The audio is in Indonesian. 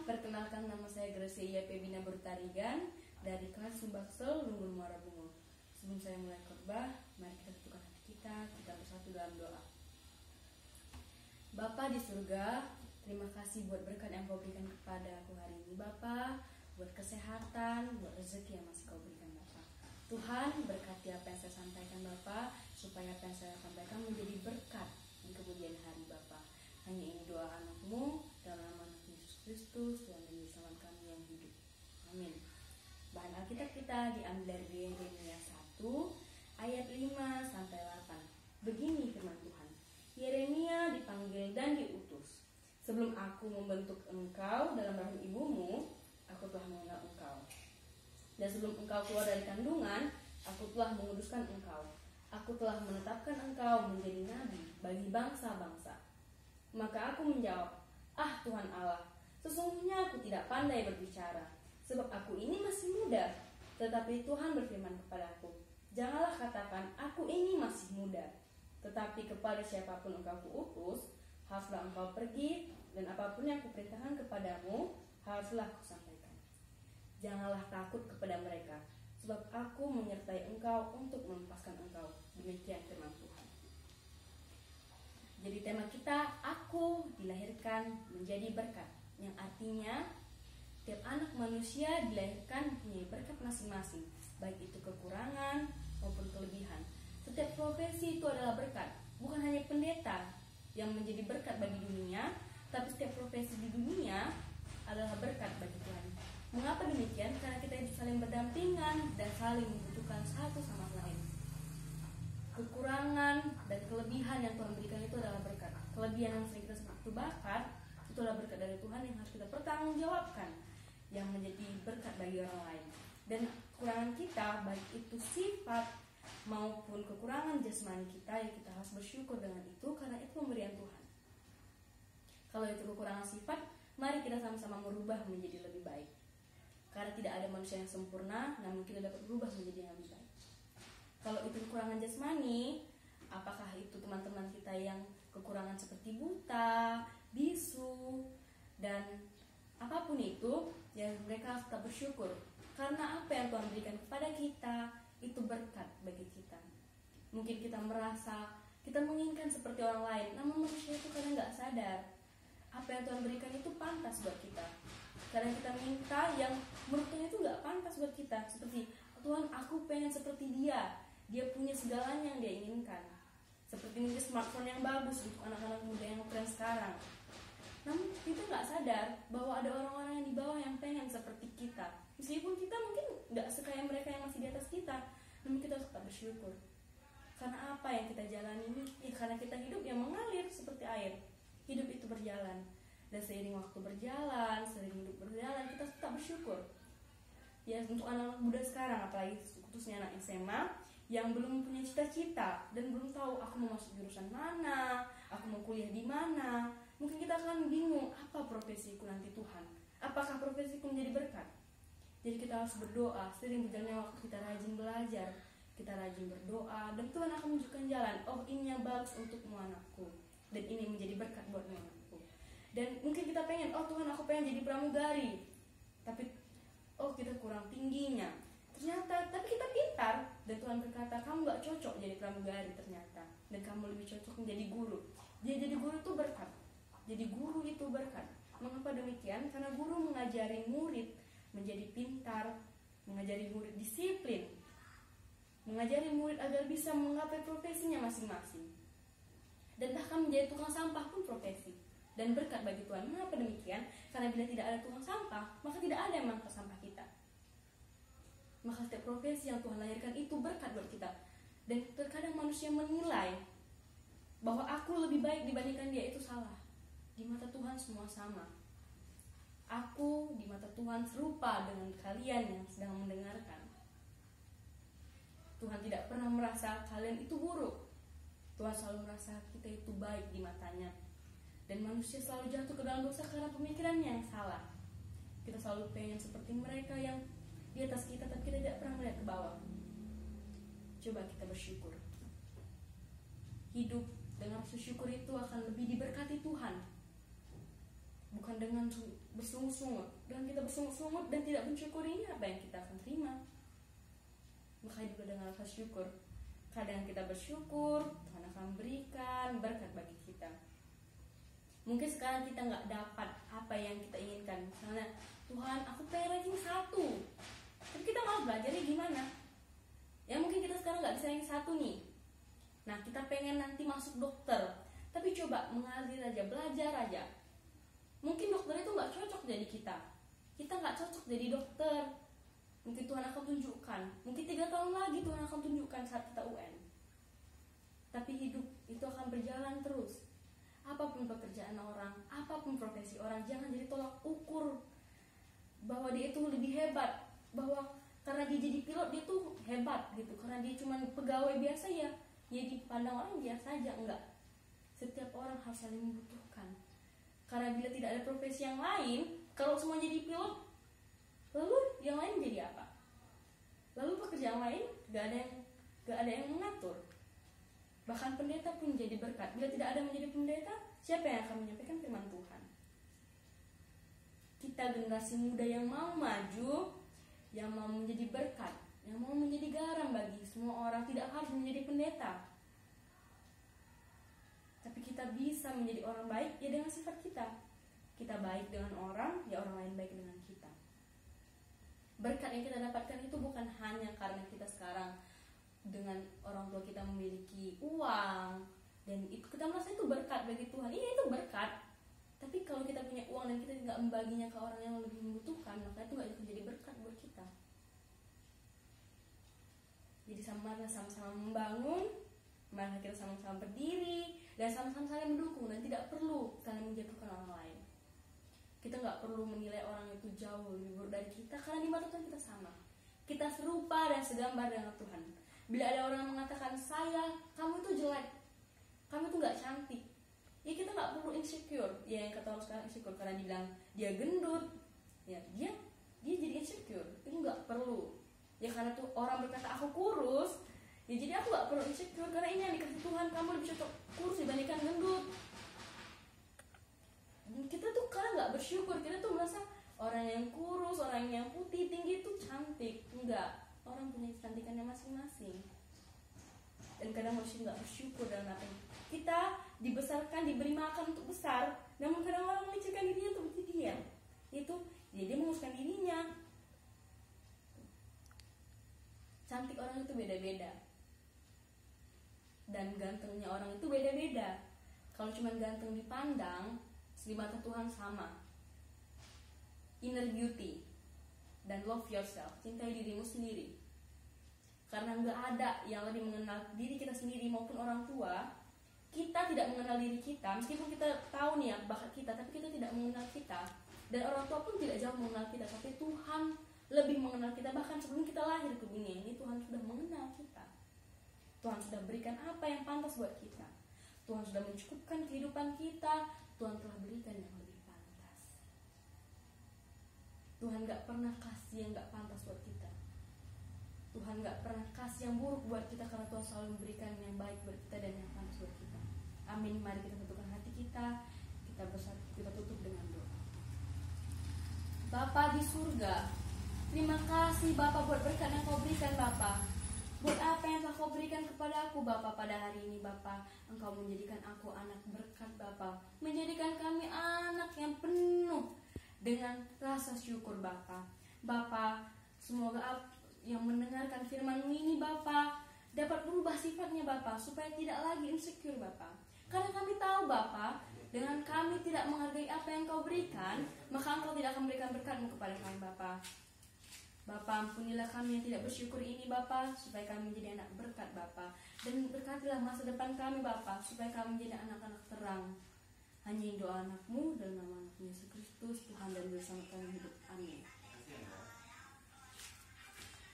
Perkenalkan, nama saya Gracia Pebina Bertarigan dari kelas Subaksel Lungun Muara Bungo. Sebelum saya mulai khotbah, mari kita satukan hati kita bersatu dalam doa. Bapa di surga, terima kasih buat berkat yang kau berikan kepada aku hari ini Bapa, buat kesehatan, buat rezeki yang masih kau berikan Bapa. Tuhan, berkati apa yang saya sampaikan Bapa, supaya apa yang saya sampaikan menjadi berkat di kemudian hari Bapa. Hanya ini doa anakmu, dalam nama Yesus Kristus, Tuhan dan Juru Selamat kami yang hidup. Amin. Bahan Alkitab kita diambil dari Yeremia 1 ayat 5 sampai 8. Begini firman Tuhan. Yeremia dipanggil dan diutus. Sebelum aku membentuk engkau dalam rahim ibumu, aku telah mengenal engkau. Dan sebelum engkau keluar dari kandungan, aku telah menguduskan engkau. Aku telah menetapkan engkau menjadi nabi bagi bangsa-bangsa. Maka aku menjawab, "Ah Tuhan Allah, sesungguhnya aku tidak pandai berbicara, sebab aku ini masih muda." Tetapi Tuhan berfirman kepadaku, "Janganlah katakan, aku ini masih muda. Tetapi kepada siapapun engkau kuutus, haruslah engkau pergi, dan apapun yang kuperintahkan kepadamu, haruslah kusampaikan. Janganlah takut kepada mereka, sebab aku menyertai engkau untuk melepaskan engkau." Demikian firman Tuhan. Jadi tema kita, aku dilahirkan menjadi berkat, yang artinya tiap anak manusia dilahirkan punya berkat masing-masing, baik itu kekurangan maupun kelebihan. Setiap profesi itu adalah berkat, bukan hanya pendeta yang menjadi berkat bagi dunia, tapi setiap profesi di dunia adalah berkat bagi Tuhan. Mengapa demikian? Karena kita itu saling berdampingan dan saling membutuhkan satu sama lain. Kekurangan dan kelebihan yang Tuhan berikan itu adalah berkat. Kelebihan yang sering kita sebut itu bakat, itu adalah berkat dari Tuhan yang harus kita pertanggungjawabkan, yang menjadi berkat bagi orang lain. Dan kekurangan kita, baik itu sifat maupun kekurangan jasmani kita, yang kita harus bersyukur dengan itu, karena itu pemberian Tuhan. Kalau itu kekurangan sifat, mari kita sama-sama merubah menjadi lebih baik. Karena tidak ada manusia yang sempurna, namun kita dapat berubah menjadi yang lebih baik. Kalau itu kekurangan jasmani, apakah itu teman-teman kita yang kekurangan seperti buta, bisu, dan apapun itu, ya mereka harus tetap bersyukur. Karena apa yang Tuhan berikan kepada kita, itu berkat bagi kita. Mungkin kita merasa, kita menginginkan seperti orang lain, namun manusia itu kadang gak sadar. Apa yang Tuhan berikan itu pantas buat kita. Kadang kita minta yang menurut Tuhan itu gak pantas buat kita. Seperti, Tuhan aku pengen seperti dia. Dia punya segalanya yang dia inginkan. Seperti mungkin smartphone yang bagus untuk anak-anak muda yang tren sekarang. Namun kita gak sadar bahwa ada orang-orang yang di bawah yang pengen seperti kita. Meskipun kita mungkin gak sekaya mereka yang masih di atas kita, namun kita harus tetap bersyukur. Karena apa yang kita jalani ini? Ya karena kita hidup yang mengalir seperti air. Hidup itu berjalan. Dan seiring waktu berjalan, seiring hidup berjalan, kita tetap bersyukur. Ya untuk anak-anak muda sekarang, apalagi khususnya anak SMA yang belum punya cita-cita dan belum tahu aku mau masuk jurusan mana, aku mau kuliah di mana. Mungkin kita akan bingung, apa profesiku nanti Tuhan? Apakah profesiku menjadi berkat? Jadi kita harus berdoa, sering berjalannya waktu kita rajin belajar, kita rajin berdoa, dan Tuhan akan menunjukkan jalan. Oh, ini yang bagus untukmu anakku, dan ini menjadi berkat buatmu anakku. Dan mungkin kita pengen, oh Tuhan aku pengen jadi pramugari, tapi oh kita kurang tingginya. Ternyata, tapi kita pintar, dan Tuhan berkata kamu gak cocok jadi pramugari ternyata, dan kamu lebih cocok menjadi guru. Jadi guru itu berkat. Jadi guru itu berkat. Mengapa demikian? Karena guru mengajari murid menjadi pintar, mengajari murid disiplin, mengajari murid agar bisa menggapai profesinya masing-masing. Dan bahkan menjadi tukang sampah pun profesi dan berkat bagi Tuhan. Mengapa demikian? Karena bila tidak ada tukang sampah, maka tidak ada yang mengangkut sampah kita. Maka setiap profesi yang Tuhan lahirkan itu berkat buat kita. Dan terkadang manusia menilai bahwa aku lebih baik dibandingkan dia, itu salah. Di mata Tuhan semua sama. Aku di mata Tuhan serupa dengan kalian yang sedang mendengarkan. Tuhan tidak pernah merasa kalian itu buruk. Tuhan selalu merasa kita itu baik di matanya. Dan manusia selalu jatuh ke dalam dosa karena pemikirannya yang salah. Kita selalu pengen seperti mereka yang di atas kita, tapi kita tidak pernah melihat ke bawah. Coba kita bersyukur. Hidup dengan rasa syukur itu akan lebih diberkati Tuhan. bukan dengan bersungut-sungut. Dan kita bersungut-sungut dan tidak mensyukurinya, apa yang kita akan terima? Maka juga dengan rasa syukur. Kadang kita bersyukur, Tuhan akan berikan berkat bagi kita. Mungkin sekarang kita nggak dapat apa yang kita inginkan. Misalnya, Tuhan aku pengen ranking 1, tapi kita malah belajarnya gimana? Ya mungkin kita sekarang nggak bisa ranking 1 nih. Nah kita pengen nanti masuk dokter, tapi coba mengalir aja, belajar aja. Mungkin dokter itu nggak cocok jadi kita nggak cocok jadi dokter. Mungkin Tuhan akan tunjukkan, mungkin 3 tahun lagi Tuhan akan tunjukkan saat kita UN. Tapi hidup itu akan berjalan terus. Apapun pekerjaan orang, apapun profesi orang, jangan jadi tolak ukur bahwa dia itu lebih hebat, bahwa karena dia jadi pilot dia tuh hebat gitu, karena dia cuma pegawai biasa ya dipandang orang biasa aja. Enggak, setiap orang harus saling membutuhkan. Karena bila tidak ada profesi yang lain, kalau semua jadi pilot, lalu yang lain jadi apa? Lalu pekerjaan lain gak ada yang mengatur. Bahkan pendeta pun jadi berkat. Bila tidak ada menjadi pendeta, siapa yang akan menyampaikan firman Tuhan? Kita generasi muda yang mau maju, yang mau menjadi berkat, yang mau menjadi garam bagi semua orang, tidak harus menjadi pendeta. Tapi kita bisa menjadi orang baik ya dengan sifat kita. Kita baik dengan orang, ya orang lain baik dengan kita. Berkat yang kita dapatkan itu bukan hanya karena kita sekarang dengan orang tua kita memiliki uang dan itu kita merasa itu berkat bagi Tuhan. Iya itu berkat. Tapi kalau kita punya uang dan kita tidak membaginya ke orang yang lebih membutuhkan, maka itu nggak jadi berkat buat kita. Jadi sama-sama membangun, mari kita sama-sama berdiri dan sama-sama saling mendukung dan tidak perlu saling menjatuhkan orang lain. Kita nggak perlu menilai orang itu jauh lebih buruk dari kita, karena di mata Tuhan kita sama. Kita serupa dan segambar dengan Tuhan. Bila ada orang yang mengatakan kamu itu jelek, kamu itu nggak cantik, ya kita nggak perlu insecure. Ya yang kata orang sekarang insecure karena dibilang dia gendut, ya dia jadi insecure. Itu nggak perlu. Ya karena tuh orang berkata aku kurus, ya jadi aku nggak perlu insecure karena ini yang dikasih Tuhan, kamu lebih cocok kurus dibandingkan gendut. Kita tuh karena nggak bersyukur, kita tuh merasa orang yang kurus, orang yang putih, tinggi itu cantik. Enggak, orang punya kecantikannya masing-masing. Dan kadang manusia nggak bersyukur dalam apa kita dibesarkan, diberi makan untuk besar, namun kadang orang mengecilkan dirinya untuk menjadi dia. Itu dia menguruskan dirinya. Cantik orang itu beda-beda, dan gantengnya orang itu beda-beda. Kalau cuma ganteng dipandang, di mata Tuhan sama. Inner beauty dan love yourself, cintai dirimu sendiri. Karena nggak ada yang lebih mengenal diri kita sendiri maupun orang tua. Kita tidak mengenal diri kita, meskipun kita tahu nih ya bakat kita, tapi kita tidak mengenal kita. Dan orang tua pun tidak jauh mengenal kita, tapi Tuhan lebih mengenal kita. Bahkan sebelum kita lahir ke dunia ini, Tuhan sudah mengenal kita. Tuhan sudah berikan apa yang pantas buat kita. Tuhan sudah mencukupkan kehidupan kita. Tuhan telah berikan yang lebih pantas. Tuhan gak pernah kasih yang gak pantas buat kita. Tuhan gak pernah kasih yang buruk buat kita, karena Tuhan selalu memberikan yang baik buat kita dan yang pantas buat kita. Amin. Mari kita satukan hati kita. Kita tutup dengan doa. Bapa di surga, terima kasih Bapa buat berkat yang kau berikan Bapa. Buat apa yang telah kau berikan kepada aku Bapa pada hari ini Bapa. Engkau menjadikan aku anak berkat Bapa, menjadikan kami anak yang penuh dengan rasa syukur Bapa. Bapa, semoga yang mendengarkan firman-Mu ini Bapa dapat berubah sifatnya Bapa, supaya tidak lagi insecure Bapa. Karena kami tahu Bapa, dengan kami tidak menghargai apa yang kau berikan, maka Engkau tidak akan memberikan berkat-Mu kepada kami Bapa. Bapa, ampunilah kami yang tidak bersyukur ini Bapa, supaya kami menjadi anak berkat Bapa. Dan berkatilah masa depan kami Bapa, supaya kami menjadi anak-anak terang. Hanya doa anak-Mu dalam nama anak Yesus Kristus, Tuhan dan Juru Selamat kami hidup. Amin.